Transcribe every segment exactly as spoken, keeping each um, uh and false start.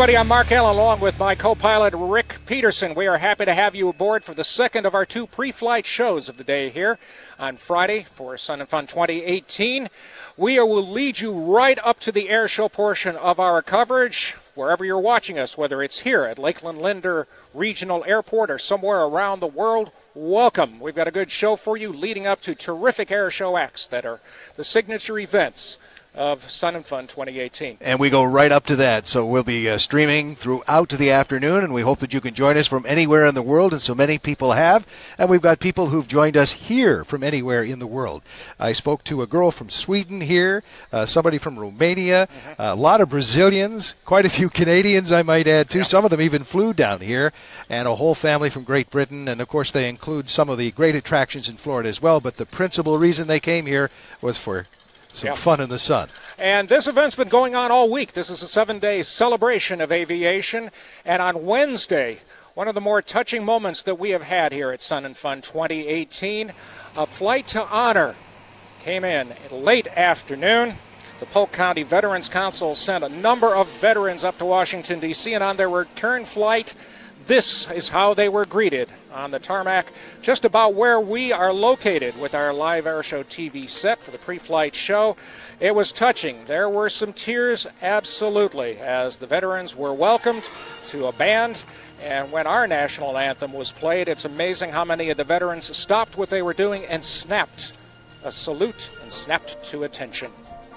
everybody, I'm Mark Allen along with my co-pilot Rick Peterson. We are happy to have you aboard for the second of our two pre-flight shows of the day here on Friday for Sun and Fun twenty eighteen. We will lead you right up to the air show portion of our coverage, wherever you're watching us, whether it's here at Lakeland Linder Regional Airport or somewhere around the world. Welcome. We've got a good show for you leading up to terrific air show acts that are the signature events of Sun and Fun twenty eighteen. And we go right up to that, so we'll be uh, streaming throughout the afternoon, and we hope that you can join us from anywhere in the world, and so many people have. And we've got people who've joined us here from anywhere in the world. I spoke to a girl from Sweden here, uh, somebody from Romania, mm-hmm. a lot of Brazilians, quite a few Canadians, I might add, too. Yeah. Some of them even flew down here, and a whole family from Great Britain. And, of course, they include some of the great attractions in Florida as well. But the principal reason they came here was for some yep. fun in the sun. And this event's been going on all week. This is a seven-day celebration of aviation. And on Wednesday, one of the more touching moments that we have had here at Sun and Fun twenty eighteen, a flight to honor came in late afternoon. The Polk County Veterans Council sent a number of veterans up to Washington, D C, and on their return flight, this is how they were greeted on the tarmac, just about where we are located with our Live Air Show T V set for the pre-flight show. It was touching. There were some tears, absolutely, as the veterans were welcomed to a band. And when our national anthem was played, it's amazing how many of the veterans stopped what they were doing and snapped a salute and snapped to attention.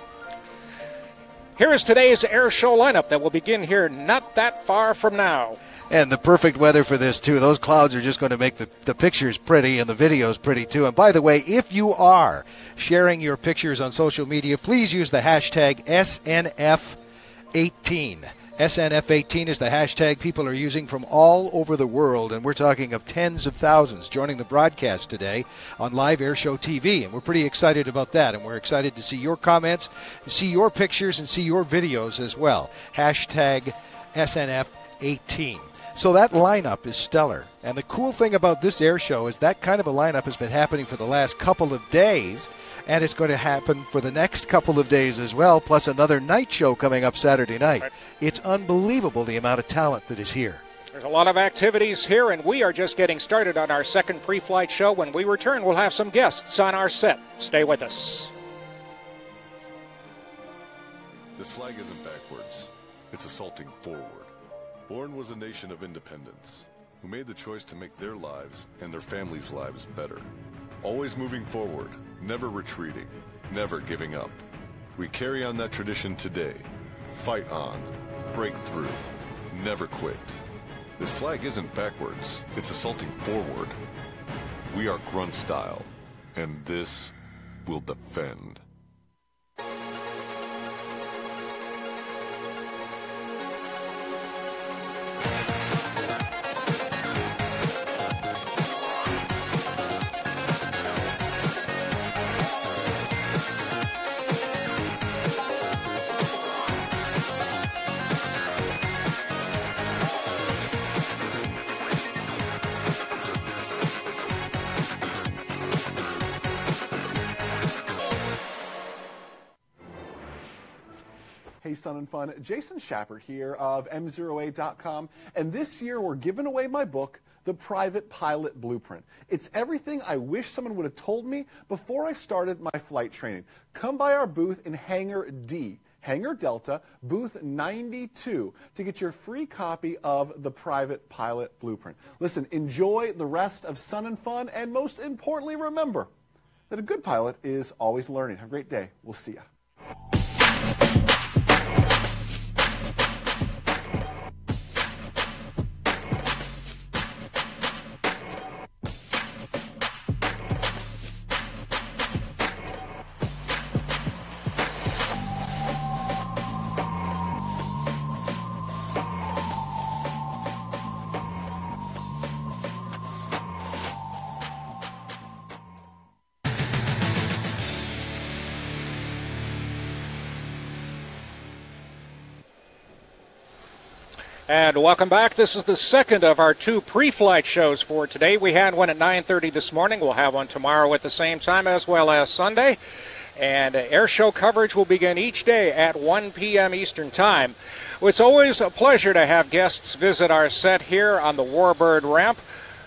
Here is today's air show lineup that will begin here not that far from now. And the perfect weather for this, too. Those clouds are just going to make the, the pictures pretty and the videos pretty, too. And by the way, if you are sharing your pictures on social media, please use the hashtag S N F eighteen. S N F eighteen is the hashtag people are using from all over the world, and we're talking of tens of thousands joining the broadcast today on Live Air Show T V, and we're pretty excited about that, and we're excited to see your comments, see your pictures, and see your videos as well. Hashtag S N F eighteen. So that lineup is stellar, and the cool thing about this air show is that kind of a lineup has been happening for the last couple of days, and it's going to happen for the next couple of days as well, plus another night show coming up Saturday night. Right. It's unbelievable the amount of talent that is here. There's a lot of activities here, and we are just getting started on our second pre-flight show. When we return, we'll have some guests on our set. Stay with us. This flag isn't backwards. It's assaulting forward. Born was a nation of independence, who made the choice to make their lives and their families' lives better. Always moving forward, never retreating, never giving up. We carry on that tradition today. Fight on, break through, never quit. This flag isn't backwards, it's assaulting forward. We are grunt style, and this will defend. Hey, Sun and Fun. Jason Schapper here of M zero eight dot com, and this year we're giving away my book, The Private Pilot Blueprint. It's everything I wish someone would have told me before I started my flight training. Come by our booth in Hangar D, Hangar Delta, booth ninety-two, to get your free copy of The Private Pilot Blueprint. Listen, enjoy the rest of Sun and Fun, and most importantly, remember that a good pilot is always learning. Have a great day. We'll see ya. And welcome back. This is the second of our two pre-flight shows for today. We had one at nine thirty this morning. We'll have one tomorrow at the same time, as well as Sunday. And air show coverage will begin each day at one p m Eastern Time. Well, it's always a pleasure to have guests visit our set here on the Warbird ramp.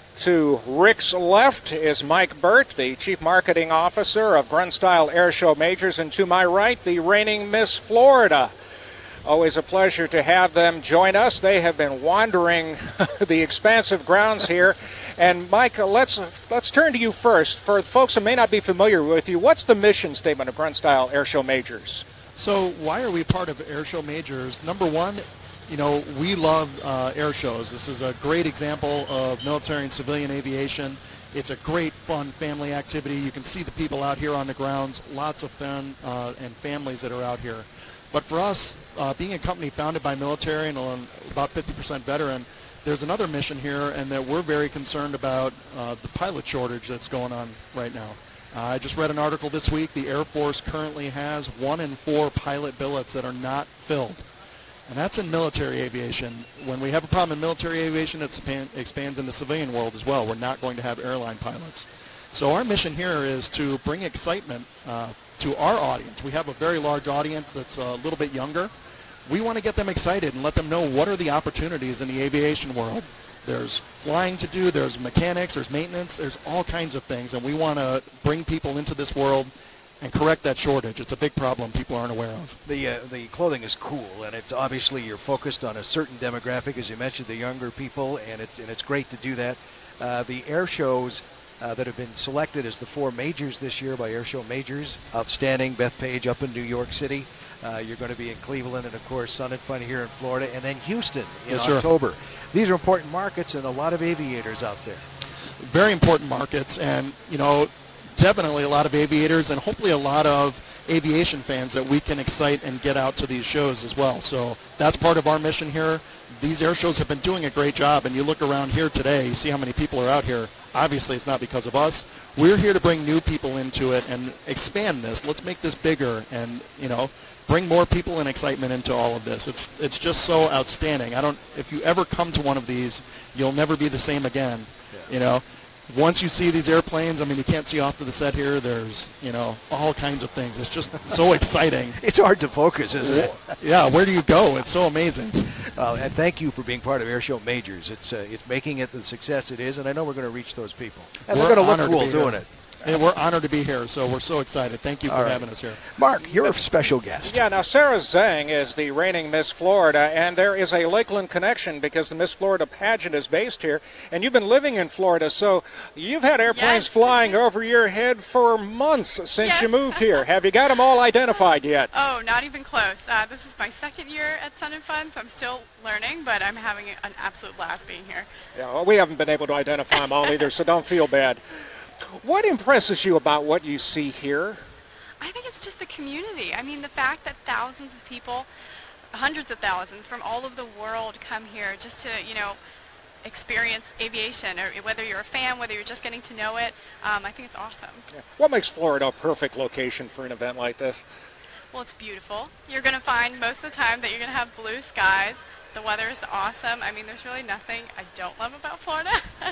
To Rick's left is Mike Burt, the Chief Marketing Officer of Grunstyle Airshow Majors, and to my right, the reigning Miss Florida. Always a pleasure to have them join us. They have been wandering the expansive grounds here. And Mike, let's let's turn to you first. For folks who may not be familiar with you, what's the mission statement of Grunstyle Airshow Majors? So why are we part of Airshow Majors? Number one, you know, we love uh, air shows. This is a great example of military and civilian aviation. It's a great, fun family activity. You can see the people out here on the grounds, lots of fun uh, and families that are out here. But for us, uh, being a company founded by military and about fifty percent veteran, there's another mission here, and that we're very concerned about uh, the pilot shortage that's going on right now. Uh, I just read an article this week. The Air Force currently has one in four pilot billets that are not filled. And that's in military aviation. When we have a problem in military aviation, it expands in the civilian world as well. We're not going to have airline pilots. So our mission here is to bring excitement uh, to our audience. We have a very large audience that's a little bit younger. We want to get them excited and let them know what are the opportunities in the aviation world. There's flying to do, there's mechanics, there's maintenance, there's all kinds of things. And we want to bring people into this world and correct that shortage. It's a big problem people aren't aware of. The uh, the clothing is cool, and it's obviously you're focused on a certain demographic, as you mentioned, the younger people, and it's and it's great to do that. Uh, the air shows uh, that have been selected as the four majors this year by Airshow Majors, outstanding. Beth Page up in New York City. Uh, you're going to be in Cleveland, and of course Sun and Fun here in Florida, and then Houston in yes, October. Sir. These are important markets, and a lot of aviators out there. Very important markets, and you know, definitely a lot of aviators, and hopefully a lot of aviation fans that we can excite and get out to these shows as well. So that's part of our mission here. These air shows have been doing a great job, and you look around here today, you see how many people are out here. Obviously, it's not because of us. We're here to bring new people into it and expand this. Let's make this bigger and, you know, bring more people and excitement into all of this. It's it's just so outstanding. I don't. If you ever come to one of these, you'll never be the same again. Yeah. You know, once you see these airplanes, I mean, you can't see off to the set here. There's, you know, all kinds of things. It's just so exciting. It's hard to focus, isn't it? Yeah. Where do you go? It's so amazing. Uh, and thank you for being part of Airshow Majors. It's uh, it's making it the success it is, and I know we're going to reach those people. And we're they're going to look cool to doing here. it. And we're honored to be here, so we're so excited. Thank you for right. having us here. Mark, you're a special guest. Yeah, now Sarah Zhang is the reigning Miss Florida, and there is a Lakeland connection because the Miss Florida pageant is based here, and you've been living in Florida, so you've had airplanes yes. flying over your head for months since yes. you moved here. Have you got them all identified yet? Oh, not even close. Uh, this is my second year at Sun and Fun, so I'm still learning, but I'm having an absolute blast being here. Yeah, well, we haven't been able to identify them all either, so don't feel bad. What impresses you about what you see here? I think it's just the community. I mean, the fact that thousands of people, hundreds of thousands from all over the world come here just to, you know, experience aviation, or whether you're a fan, whether you're just getting to know it, um, I think it's awesome. Yeah. What makes Florida a perfect location for an event like this? Well, it's beautiful. You're going to find most of the time that you're going to have blue skies. The weather is awesome. I mean, there's really nothing I don't love about Florida.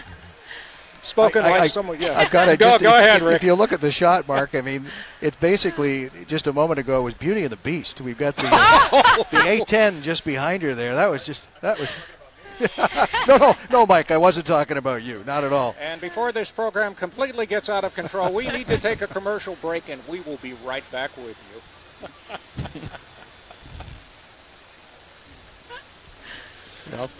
Spoken I, like I, someone, yeah. I've got to go, just, go if, ahead, if, Rick. if you look at the shot, Mark, I mean, it's basically, just a moment ago, it was Beauty and the Beast. We've got the, uh, the A ten just behind her there. That was just, that was, no, no, no, Mike, I wasn't talking about you. Not at all. And before this program completely gets out of control, we need to take a commercial break, and we will be right back with you. Yep.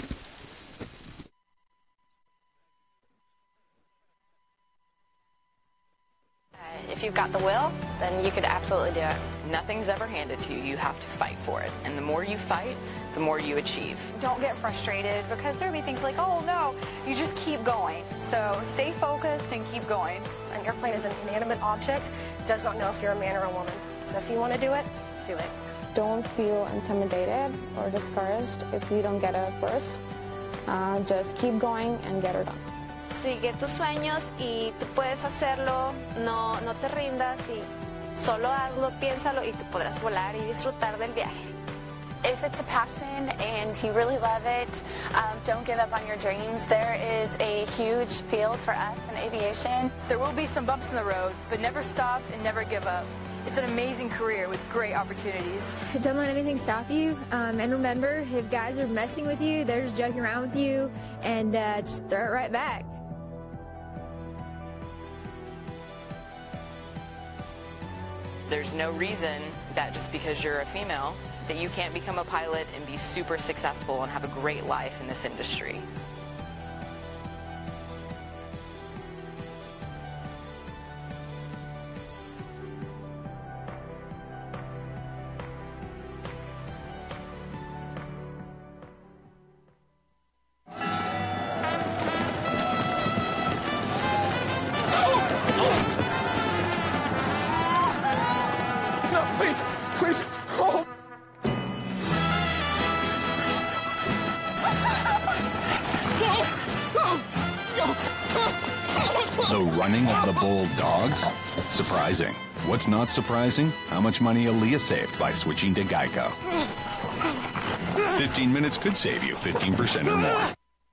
If you've got the will, then you could absolutely do it. Nothing's ever handed to you. You have to fight for it. And the more you fight, the more you achieve. Don't get frustrated, because there'll be things like, oh no, you just keep going. So stay focused and keep going. An airplane is an inanimate object. It does not know if you're a man or a woman. So if you want to do it, do it. Don't feel intimidated or discouraged if you don't get it first. Uh, just keep going and get it done. Sigue tus sueños y tú puedes hacerlo, no, no te rindas y solo hazlo, piénsalo y tú podrás volar y disfrutar del viaje. If it's a passion and you really love it, um, don't give up on your dreams. There is a huge field for us in aviation. There will be some bumps in the road, but never stop and never give up. It's an amazing career with great opportunities. Don't let anything stop you. Um, and remember, if guys are messing with you, they're just joking around with you, and uh, just throw it right back. There's no reason that just because you're a female that you can't become a pilot and be super successful and have a great life in this industry. The running of the bold dogs? Surprising. What's not surprising? How much money Aaliyah saved by switching to Geico. fifteen minutes could save you fifteen percent or more.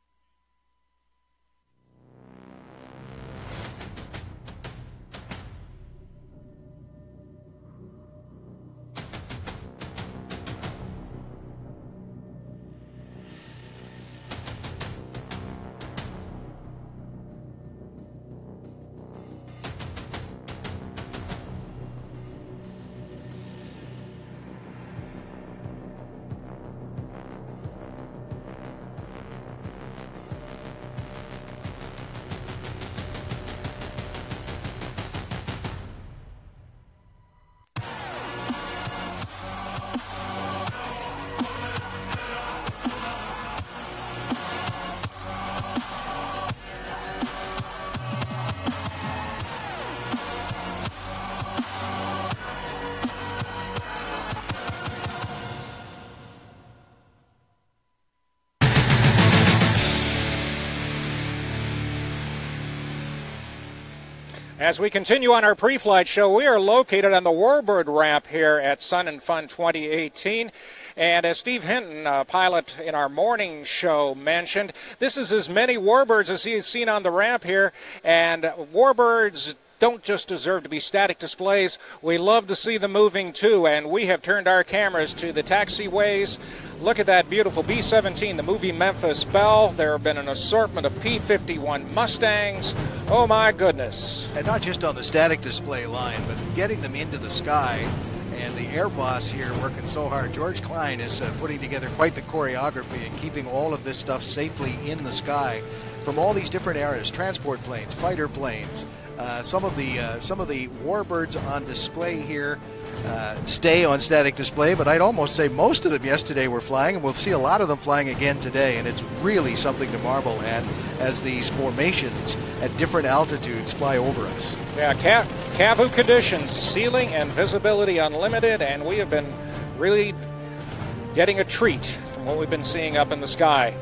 As we continue on our pre-flight show, we are located on the Warbird ramp here at Sun and Fun twenty eighteen. And as Steve Hinton, uh, pilot in our morning show, mentioned, this is as many Warbirds as he has seen on the ramp here. And Warbirds don't just deserve to be static displays. We love to see them moving too, and we have turned our cameras to the taxiways. Look at that beautiful B seventeen, the movie Memphis Belle. There have been an assortment of P fifty-one Mustangs. Oh my goodness. And not just on the static display line, but getting them into the sky. And the air boss here working so hard. George Klein is uh, putting together quite the choreography and keeping all of this stuff safely in the sky from all these different eras, transport planes, fighter planes. Uh, some of the uh, some of the Warbirds on display here uh, stay on static display, but I'd almost say most of them yesterday were flying, and we'll see a lot of them flying again today, and it's really something to marvel at as these formations at different altitudes fly over us. Yeah, C A V U conditions, ceiling and visibility unlimited, and we have been really getting a treat from what we've been seeing up in the sky.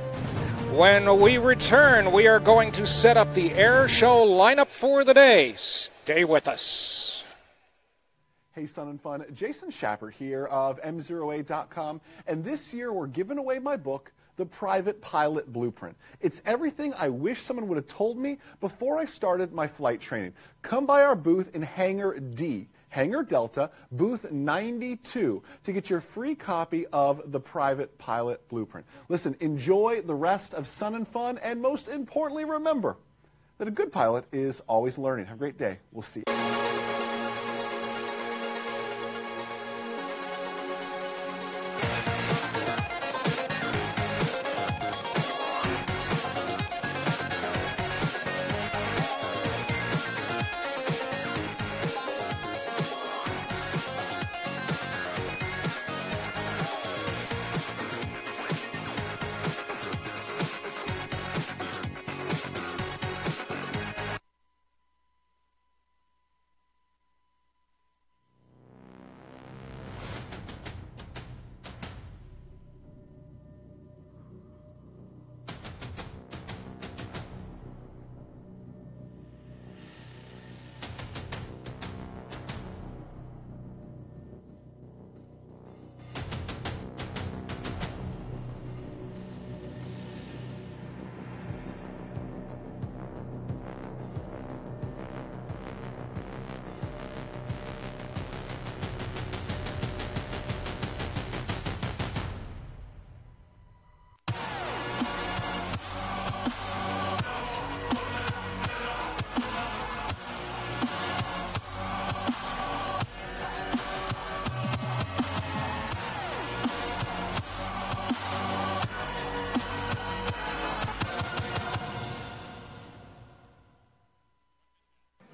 When we return, we are going to set up the air show lineup for the day. Stay with us. Hey, Sun and Fun. Jason Schapper here of M zero A dot com. And this year, we're giving away my book, The Private Pilot Blueprint. It's everything I wish someone would have told me before I started my flight training. Come by our booth in Hangar D. Hangar Delta, booth ninety-two, to get your free copy of The Private Pilot Blueprint. Listen, enjoy the rest of Sun and Fun, and most importantly, remember that a good pilot is always learning. Have a great day. We'll see you.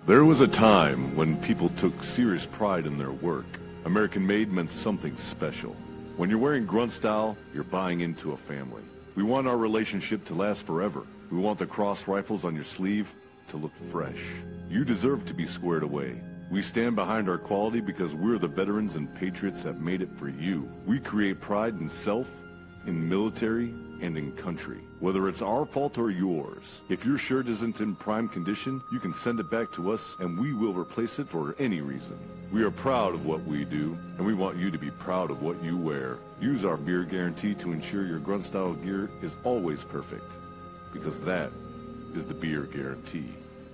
There was a time when people took serious pride in their work. American-made meant something special. When you're wearing grunt style, you're buying into a family. We want our relationship to last forever. We want the cross rifles on your sleeve to look fresh. You deserve to be squared away. We stand behind our quality because we're the veterans and patriots that made it for you. We create pride in self, in military, and in country. Whether it's our fault or yours, if your shirt isn't in prime condition, you can send it back to us and we will replace it for any reason. We are proud of what we do, and we want you to be proud of what you wear. Use our beer guarantee to ensure your grunt style gear is always perfect, because that is the beer guarantee.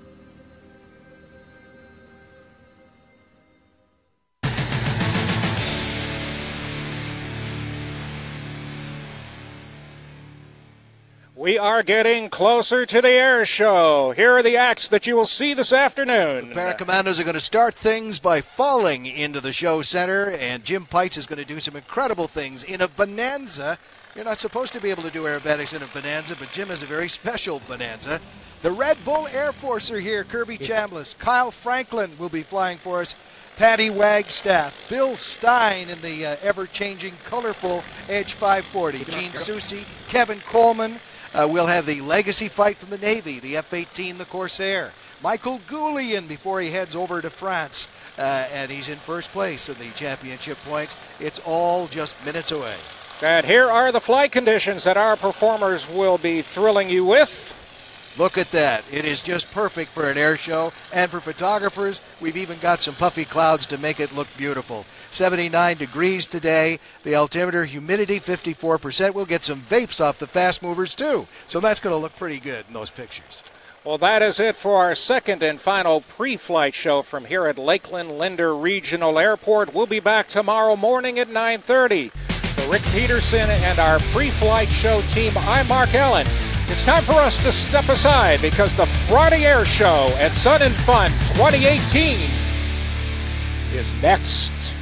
We are getting closer to the air show. Here are the acts that you will see this afternoon. The Paracommandos are going to start things by falling into the show center, and Jim Pites is going to do some incredible things in a Bonanza. You're not supposed to be able to do aerobatics in a Bonanza, but Jim has a very special Bonanza. The Red Bull Air Force are here. Kirby it's... Chambliss, Kyle Franklin will be flying for us. Patty Wagstaff, Bill Stein in the uh, ever-changing, colorful Edge five forty. Gene Soucy, Kevin Coleman. Uh, we'll have the legacy fight from the Navy, the F eighteen, the Corsair. Michael Goulian before he heads over to France, uh, and he's in first place in the championship points. It's all just minutes away. And here are the flight conditions that our performers will be thrilling you with. Look at that. It is just perfect for an air show. And for photographers, we've even got some puffy clouds to make it look beautiful. seventy-nine degrees today. The altimeter, humidity fifty-four percent. We'll get some vapes off the fast movers, too. So that's going to look pretty good in those pictures. Well, that is it for our second and final pre-flight show from here at Lakeland Linder Regional Airport. We'll be back tomorrow morning at nine thirty. For Rick Peterson and our pre-flight show team, I'm Mark Allen. It's time for us to step aside because the Friday Air Show at Sun and Fun twenty eighteen is next.